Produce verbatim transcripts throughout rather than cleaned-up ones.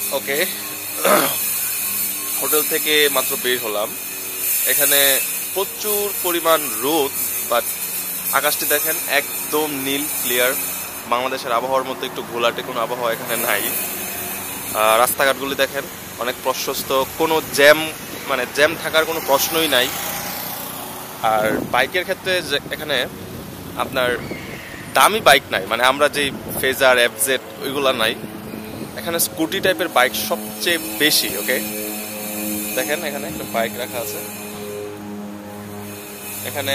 ওকে, hotel থেকে মাত্র বের হলাম। এখানে প্রচুর পরিমাণ রোদ, বাট আকাশটি দেখেন একদম নীল ক্লিয়ার। বাংলাদেশের আবহাওয়ার মতো একটু ঘোলাটে কোনো আবহাওয়া এখানে নাই। রাস্তাঘাটগুলি দেখেন অনেক প্রশস্ত, কোনো জ্যাম মানে জ্যাম থাকার কোনো প্রশ্নই নাই। আর বাইকের ক্ষেত্রে এখানে আপনার দামি বাইক নাই, মানে আমরা যে ফেজার এফজেড ওইগুলা নাই, এখানে স্কুটি টাইপের বাইক সবচেয়ে বেশি। ওকে, দেখেন এখানে একটা বাইক রাখা আছে। এখানে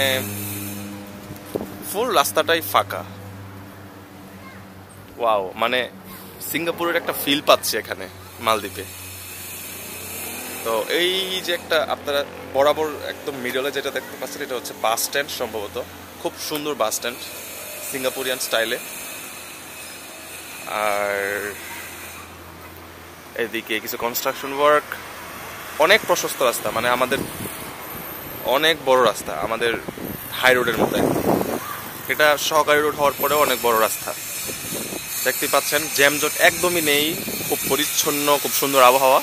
ফুল রাস্তাটাই ফাঁকা। ওয়াও, মানে সিঙ্গাপুরের একটা ফিল পাচ্ছি এখানে মালদ্বীপে। তো এই যে একটা আপনারা বরাবর একদম মিডলে যেটা দেখতে পাচ্ছেন, এটা হচ্ছে বাস স্ট্যান্ড সম্ভবত। খুব সুন্দর বাস স্ট্যান্ড সিঙ্গাপুরিয়ান স্টাইলে। আর এদিকে কিছু কনস্ট্রাকশন ওয়ার্ক, অনেক প্রশস্ত রাস্তা, মানে আমাদের অনেক বড় রাস্তা, আমাদের হাই রোডের মতো। এটা সহকারী রোড হওয়ার পরেও অনেক বড় রাস্তা দেখতে পাচ্ছেন। জ্যামজট একদমই নেই, খুব পরিচ্ছন্ন, খুব সুন্দর আবহাওয়া,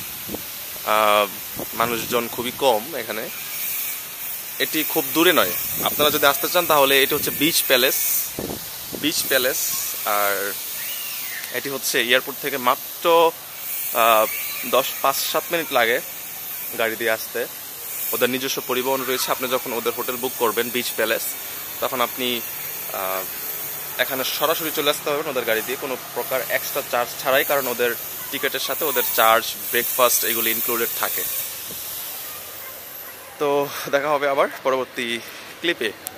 মানুষজন খুবই কম এখানে। এটি খুব দূরে নয়, আপনারা যদি আসতে চান তাহলে এটি হচ্ছে বিচ প্যালেস। বিচ প্যালেস আর এটি হচ্ছে এয়ারপোর্ট থেকে মাত্র দশ পাঁচ সাত মিনিট লাগে গাড়ি দিয়ে আসতে। ওদের নিজস্ব পরিবহন রয়েছে। আপনি যখন ওদের হোটেল বুক করবেন বিচ প্যালেস, তখন আপনি এখানে সরাসরি চলে আসতে পারবেন ওদের গাড়ি দিয়ে, কোনো প্রকার এক্সট্রা চার্জ ছাড়াই, কারণ ওদের টিকিটের সাথে ওদের চার্জ, ব্রেকফাস্ট এগুলো ইনক্লুডেড থাকে। তো দেখা হবে আবার পরবর্তী ক্লিপে।